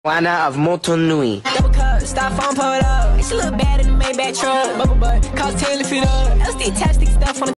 Juana of Motunui. Double cup, stop phone, pull it up. She look bad in the Maybach truck. Bubble butt, cost 10 if it up. LSD tastic stuff on the